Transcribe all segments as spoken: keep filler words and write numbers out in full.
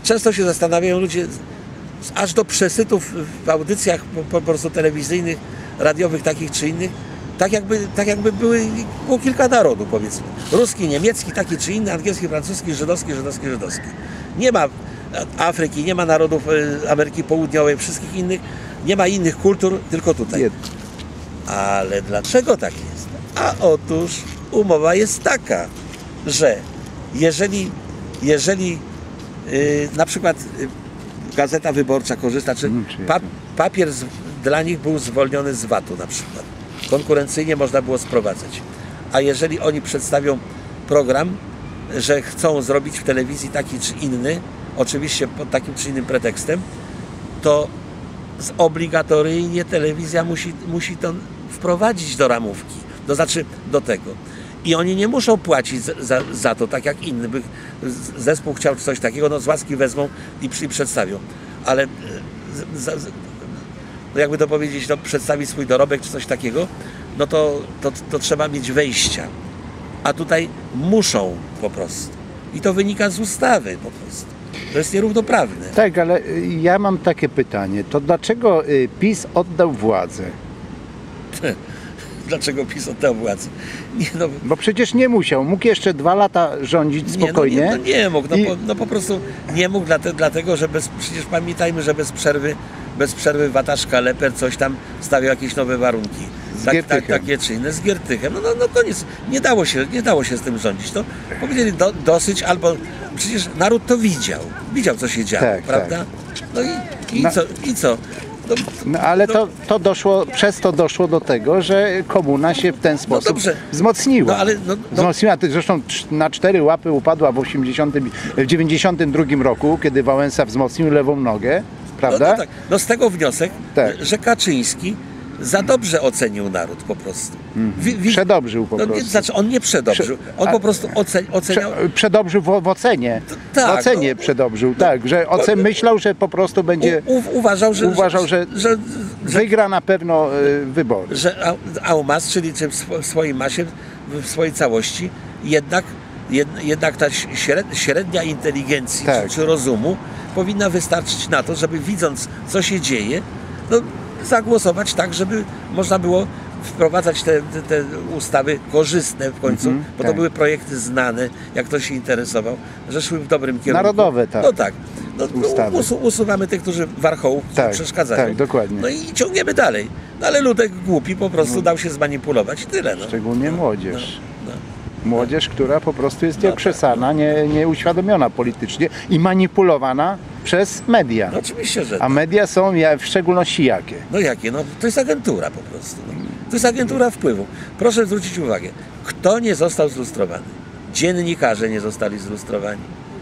często się zastanawiają ludzie, aż do przesytów w audycjach po, po prostu telewizyjnych, radiowych takich czy innych, tak jakby, tak jakby były, było kilka narodów, powiedzmy. Ruski, niemiecki, taki czy inny, angielski, francuski, żydowski, żydowski, żydowski. Nie ma Afryki, nie ma narodów Ameryki Południowej, wszystkich innych, nie ma innych kultur, tylko tutaj. Ale dlaczego tak jest? A otóż umowa jest taka, że jeżeli, jeżeli yy, na przykład yy, Gazeta Wyborcza korzysta, czy pa, papier z, dla nich był zwolniony z vatu na przykład. Konkurencyjnie można było sprowadzać. A jeżeli oni przedstawią program, że chcą zrobić w telewizji taki czy inny, oczywiście pod takim czy innym pretekstem, to obligatoryjnie telewizja musi, musi to wprowadzić do ramówki, to znaczy do tego. I oni nie muszą płacić za, za, za to, tak jak inny by zespół chciał coś takiego, no z łaski wezmą i, i przedstawią. Ale za, no jakby to powiedzieć, no przedstawić swój dorobek czy coś takiego, no to, to, to trzeba mieć wejścia. A tutaj muszą po prostu. I to wynika z ustawy po prostu. To jest nierównoprawne. Tak, ale ja mam takie pytanie. To dlaczego PiS oddał władzę? Dlaczego PiS oddał władzę? Nie, no, bo przecież nie musiał. Mógł jeszcze dwa lata rządzić spokojnie. Nie, no, nie, no nie mógł. No, I... po, no po prostu nie mógł, dlatego, dlatego że bez, przecież pamiętajmy, że bez przerwy, bez przerwy Wataszka, Leper coś tam stawiał jakieś nowe warunki. Tak, tak, takie czy inne, z Giertychem. No, no, no koniec. Nie dało się, nie dało się z tym rządzić. To powiedzieli do, dosyć, albo przecież naród to widział. Widział, co się działo, tak, prawda? Tak. No i, i no. co? I co? No, no ale no, to, to doszło, przez to doszło do tego, że komuna się w ten sposób no wzmocniła. No, ale, no, no. Wzmocniła, zresztą na cztery łapy upadła w, osiemdziesiątym, w dziewięćdziesiątym drugim roku, kiedy Wałęsa wzmocnił lewą nogę, prawda? No, no, tak. No z tego wniosek, tak. że Kaczyński za dobrze ocenił naród po prostu. Mm. Wi przedobrzył po no, prostu. Nie, znaczy on nie przedobrzył, on po prostu ocen oceniał... Prze przedobrzył w, w ocenie. To, tak, w ocenie no, przedobrzył, no, tak, że ocen myślał, że po prostu będzie... U, u, uważał, że, uważał, że, że, że wygra na pewno y, wybory. Że Aumas, czyli w swojej masie, w swojej całości, jednak, jed, jednak ta średnia inteligencji tak. czy, czy rozumu powinna wystarczyć na to, żeby widząc, co się dzieje, no, zagłosować tak, żeby można było wprowadzać te, te, te ustawy korzystne w końcu, mm -hmm, bo tak. to były projekty znane, jak ktoś się interesował, że szły w dobrym kierunku. Narodowe, tak. No tak. No, usu, usuwamy tych, którzy warchołów tak, przeszkadzają. Tak, dokładnie. No i ciągniemy dalej. No ale ludek głupi po prostu no. dał się zmanipulować i tyle. No. Szczególnie no, młodzież. No, no. Młodzież, która po prostu jest nieokrzesana, nie, nieuświadomiona politycznie i manipulowana przez media. No oczywiście, że A tak. media są w szczególności jakie? No jakie? No to jest agentura po prostu. No. To jest agentura wpływu. Proszę zwrócić uwagę, kto nie został zlustrowany? Dziennikarze nie zostali zlustrowani.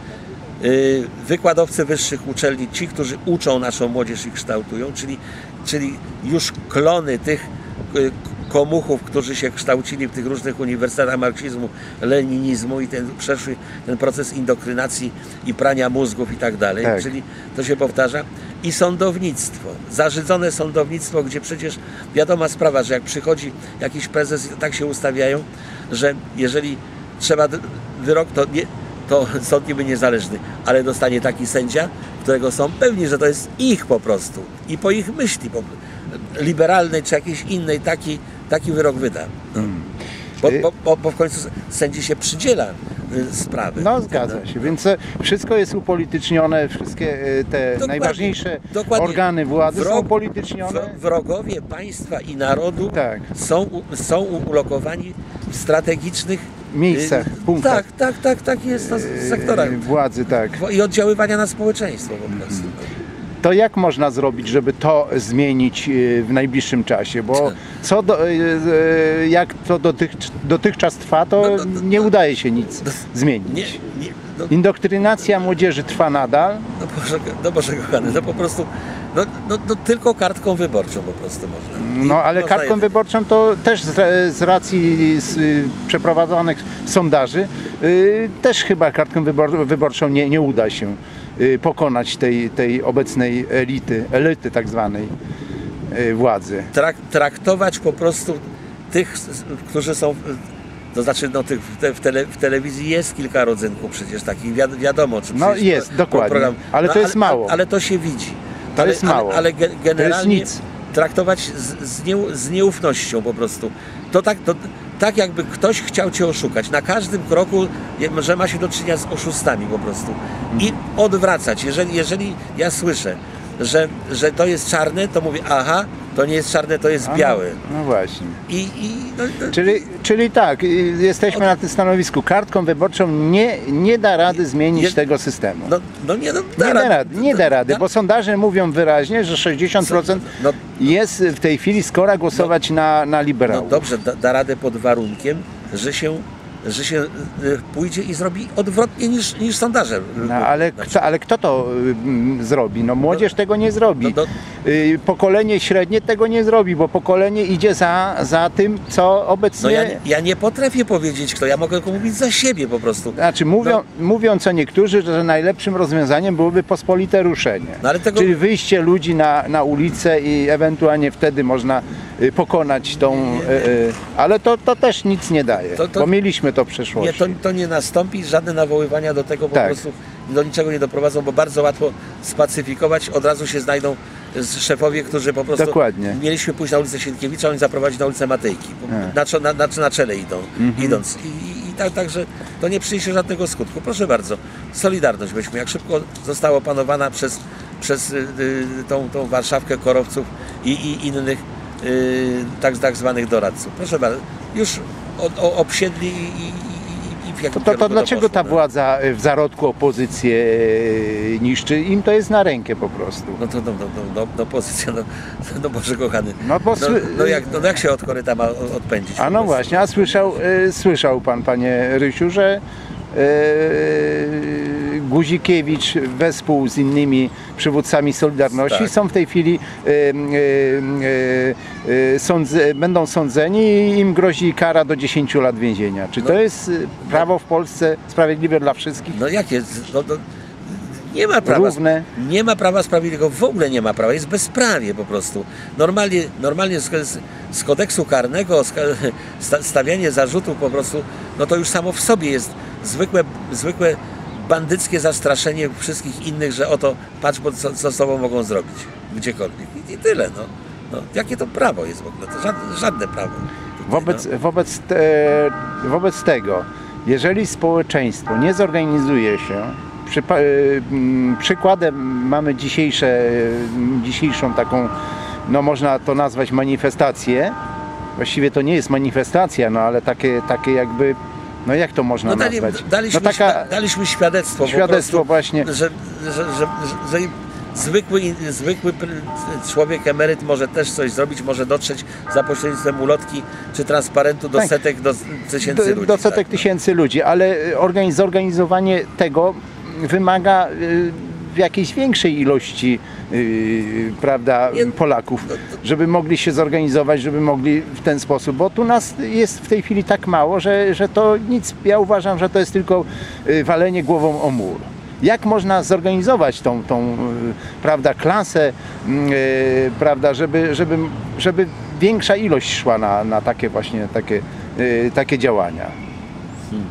Yy, wykładowcy wyższych uczelni, ci, którzy uczą naszą młodzież i kształtują, czyli, czyli już klony tych yy, komuchów, którzy się kształcili w tych różnych uniwersytetach marksizmu, leninizmu i ten, przeszły ten proces indoktrynacji i prania mózgów i tak dalej, tak. czyli to się powtarza. I sądownictwo, zażydzone sądownictwo, gdzie przecież wiadoma sprawa, że jak przychodzi jakiś prezes i tak się ustawiają, że jeżeli trzeba wyrok, to, nie, to sąd niby niezależny, ale dostanie taki sędzia, którego są pewni, że to jest ich po prostu i po ich myśli po, liberalnej czy jakiejś innej taki, taki wyrok wyda. No. Bo, bo, bo, bo w końcu sędzi się przydziela sprawy. No zgadza się, więc wszystko jest upolitycznione, wszystkie te dokładnie, najważniejsze dokładnie. organy władzy Wrog, są upolitycznione. Wrogowie państwa i narodu tak. są, są ulokowani w strategicznych miejscach, punktach. Tak, tak, tak, tak jest na sektorach władzy, tak. I oddziaływania na społeczeństwo po prostu. To jak można zrobić, żeby to zmienić w najbliższym czasie? Bo co do, jak to dotych, dotychczas trwa, to no, no, no, nie udaje się nic no, zmienić. Nie, nie, no, Indoktrynacja młodzi trwa nadal. No Boże, no Boże kochany, no po prostu no, no, no tylko kartką wyborczą po prostu można. No ale można kartką je... wyborczą to też z, z racji z, y, przeprowadzonych sondaży y, też chyba kartką wybor, wyborczą nie, nie uda się pokonać tej, tej obecnej elity, elity tak zwanej władzy. Trak, traktować po prostu tych, którzy są To znaczy, no, tych, w, te, w, tele, w telewizji jest kilka rodzynków przecież takich, wi wiadomo. Czy no jest, pro, dokładnie, program, ale no, to jest ale, mało. Ale to się widzi. To ale, jest mało. Ale, ale ge, generalnie to jest nic. traktować z, z, nie, z nieufnością po prostu. To tak, to, tak jakby ktoś chciał cię oszukać. Na każdym kroku, że ma się do czynienia z oszustami po prostu. I odwracać. Jeżeli, jeżeli ja słyszę, że, że to jest czarne, to mówię, aha, to nie jest czarne, to jest białe. No, no właśnie. I, i, no, no, czyli, czyli tak, jesteśmy na tym stanowisku. Kartką wyborczą nie, nie da rady zmienić je, tego systemu. No, no nie, no, da nie, da rady, nie da rady, bo sondaże mówią wyraźnie, że sześćdziesiąt procent no, jest w tej chwili skora głosować no, na, na liberałów. No dobrze, da, da radę pod warunkiem, że się że się pójdzie i zrobi odwrotnie niż, niż sondaże. No, ale, kto, ale kto to y, zrobi? No młodzież no, tego nie zrobi. No, no, y, pokolenie średnie tego nie zrobi, bo pokolenie idzie za, za tym, co obecnie... No ja, ja nie potrafię powiedzieć kto, ja mogę tylko mówić za siebie po prostu. Znaczy mówią, no. mówią co niektórzy, że najlepszym rozwiązaniem byłoby pospolite ruszenie. No, ale tego... Czyli wyjście ludzi na, na ulicę i ewentualnie wtedy można y, pokonać tą... Y, y, ale to, to też nic nie daje, to, to... bo mieliśmy to w przeszłości. Nie, to, to nie nastąpi, żadne nawoływania do tego po tak. prostu do niczego nie doprowadzą, bo bardzo łatwo spacyfikować, od razu się znajdą szefowie, którzy po prostu Dokładnie. mieliśmy pójść na ulicę Sienkiewicza, oni zaprowadzić na ulicę Matejki, na, na, na, na czele idą, mm-hmm. idąc. I, i, i tak, także to nie przyniesie żadnego skutku. Proszę bardzo, Solidarność byśmy, jak szybko została opanowana przez, przez y, y, tą, tą Warszawkę Korowców i, i innych y, tak, tak zwanych doradców. Proszę bardzo, już O, o, obsiedli i, i, i w jakim to, to, to dlaczego poszło, ta no? władza w zarodku opozycję niszczy? Im to jest na rękę po prostu. No to no, no, no, no, opozycja, no, no Boże kochany. No, bo no, no, jak, no jak się od koryta ma odpędzić? A no właśnie, a słyszał, y, słyszał pan, panie Rysiu, że y, Guzikiewicz wespół z innymi przywódcami Solidarności tak. są w tej chwili y, y, y, sądze, będą sądzeni i im grozi kara do dziesięciu lat więzienia. Czy no, to jest prawo w Polsce sprawiedliwe dla wszystkich? No jakie? No, no, nie ma prawa. Równe. Nie ma prawa sprawiedliwego, w ogóle nie ma prawa, jest bezprawie po prostu. Normalnie, normalnie z, z kodeksu karnego stawianie zarzutów po prostu, no to już samo w sobie jest zwykłe, zwykłe bandyckie zastraszenie wszystkich innych, że oto patrz, bo co, co z tobą mogą zrobić, gdziekolwiek. I, i tyle, no. no. Jakie to prawo jest w ogóle? To żadne, żadne prawo. Tutaj, wobec, no. wobec, te, wobec tego, jeżeli społeczeństwo nie zorganizuje się, przy, przykładem mamy dzisiejsze, dzisiejszą taką, no można to nazwać manifestację, właściwie to nie jest manifestacja, no ale takie, takie jakby, no jak to można no dali, nazwać? Daliśmy, no taka, daliśmy świadectwo, świadectwo po prostu, właśnie, że, że, że, że, że zwykły, zwykły człowiek emeryt może też coś zrobić, może dotrzeć za pośrednictwem ulotki czy transparentu do tak. setek, do tysięcy do, ludzi. Do setek tak, tysięcy no. ludzi, ale zorganizowanie tego wymaga w jakiejś większej ilości yy, prawda, Polaków, żeby mogli się zorganizować, żeby mogli w ten sposób, bo tu nas jest w tej chwili tak mało, że, że to nic, ja uważam, że to jest tylko walenie głową o mur. Jak można zorganizować tą, tą prawda, klasę, yy, prawda, żeby, żeby, żeby większa ilość szła na, na takie właśnie takie, yy, takie działania? Hmm.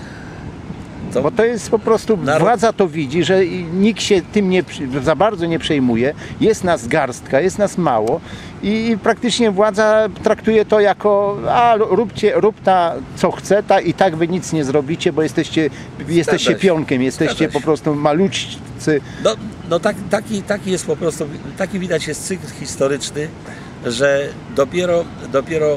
To Bo to jest po prostu, naród... władza to widzi, że nikt się tym nie, za bardzo nie przejmuje, jest nas garstka, jest nas mało i praktycznie władza traktuje to jako, a róbcie, rób ta co chce, ta, i tak wy nic nie zrobicie, bo jesteście, jesteście pionkiem, jesteście po prostu maluczcy. No, no tak, taki, taki jest po prostu, taki widać jest cykl historyczny, że dopiero, dopiero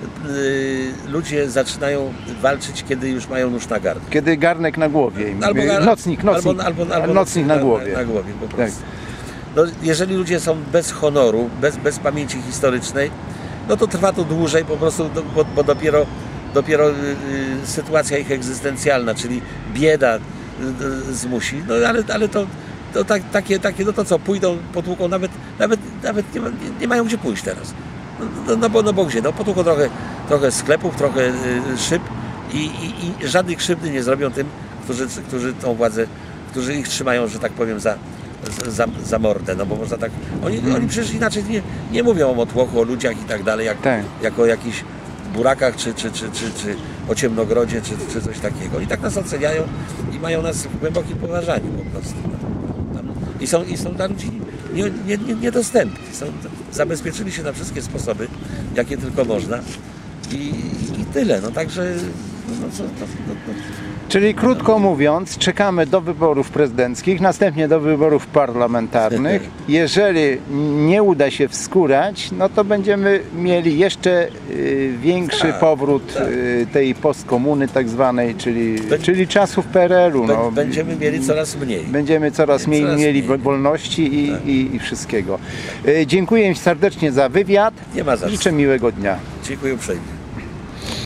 ludzie zaczynają walczyć, kiedy już mają nóż na gardle. Kiedy garnek na głowie. Albo, nocnik, nocnik, albo, albo, albo nocnik na, na głowie. Na, na głowie po prostu. Tak. No, jeżeli ludzie są bez honoru, bez, bez pamięci historycznej, no to trwa to dłużej po prostu, bo, bo dopiero, dopiero y, y, sytuacja ich egzystencjalna, czyli bieda y, y, zmusi. No ale, ale to, to tak, takie, takie, no to co, pójdą, potłuką, nawet, nawet, nawet nie, ma, nie, nie mają gdzie pójść teraz. No, no, bo, no bo gdzie? No potłuką trochę, trochę sklepów, trochę y, szyb i, i, i żadnej krzywdy nie zrobią tym, którzy, którzy tą władzę, którzy ich trzymają, że tak powiem, za, za, za mordę, no bo można tak, oni, hmm. oni przecież inaczej nie, nie mówią o motłochu, o ludziach i tak dalej, jak, tak. jako jakiś burakach, czy, czy, czy, czy, czy o Ciemnogrodzie, czy, czy coś takiego. I tak nas oceniają i mają nas w głębokim poważaniu po prostu. Tam, i, są, I są dla ludzi nie, nie, nie, niedostępni. Są, zabezpieczyli się na wszystkie sposoby, jakie tylko można. I, i tyle. No także... No, co, to, to, to, Czyli krótko mówiąc, czekamy do wyborów prezydenckich, następnie do wyborów parlamentarnych. Jeżeli nie uda się wskórać, no to będziemy mieli jeszcze y, większy tak, powrót tak. y, tej postkomuny tak zwanej, czyli, Bę- czyli czasów P R L u. No. Będziemy mieli coraz mniej. Będziemy coraz mniej coraz mieli mniej. wolności i, Tak. i, i wszystkiego. Y, dziękuję serdecznie za wywiad. Nie ma za co. Życzę miłego dnia. Dziękuję uprzejmie.